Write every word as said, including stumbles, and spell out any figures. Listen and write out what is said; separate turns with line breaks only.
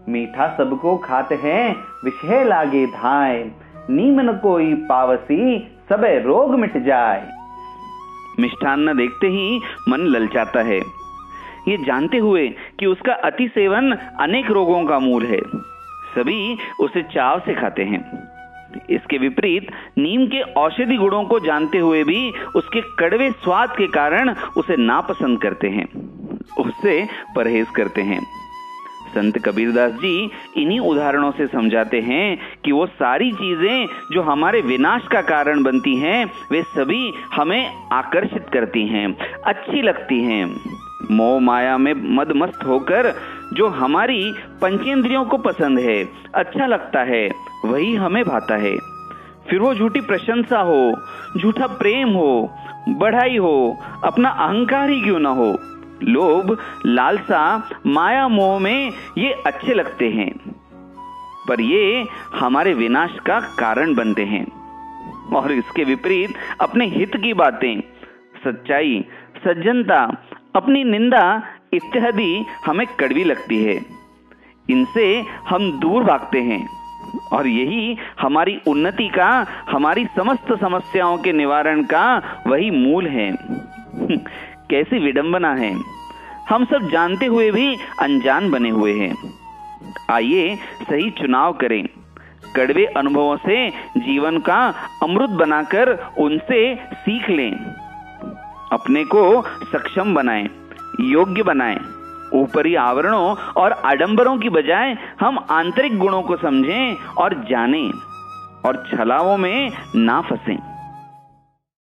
मीठा सबको खात हैं विषय लागे धाय, नीमन कोई पावसी सबे रोग मिट जाए। मिष्ठान्न देखते ही मन ललचाता है, ये जानते हुए कि उसका अति सेवन अनेक रोगों का मूल है। सभी उसे चाव से खाते हैं। इसके विपरीत नीम के औषधि गुणों को जानते हुए भी उसके कड़वे स्वाद के कारण उसे नापसंद करते हैं, उससे परहेज करते हैं। संत कबीरदास जी इन्हीं उदाहरणों से समझाते हैं कि वो सारी चीजें जो हमारे विनाश का कारण बनती हैं, वे सभी हमें आकर्षित करती हैं, अच्छी लगती हैं। मोह माया में मदमस्त होकर जो हमारी पंचेंद्रियों को पसंद है, अच्छा लगता है, वही हमें भाता है। फिर वो झूठी प्रशंसा हो, झूठा प्रेम हो, बढ़ाई हो, अपना अहंकार ही क्यों ना हो, लोभ, लालसा, माया मोह में ये अच्छे लगते हैं, पर ये हमारे विनाश का कारण बनते हैं। और इसके विपरीत अपने हित की बातें, सच्चाई, सज्जनता, अपनी निंदा इत्यादि हमें कड़वी लगती है। इनसे हम दूर भागते हैं और यही हमारी उन्नति का, हमारी समस्त समस्याओं के निवारण का वही मूल है। कैसी विडंबना है, हम सब जानते हुए भी अनजान बने हुए हैं। आइए सही चुनाव करें, कड़वे अनुभवों से जीवन का अमृत बनाकर उनसे सीख लें, अपने को सक्षम बनाएं, योग्य बनाएं। ऊपरी आवरणों और आडंबरों की बजाय हम आंतरिक गुणों को समझें और जानें, और छलावों में ना फंसें।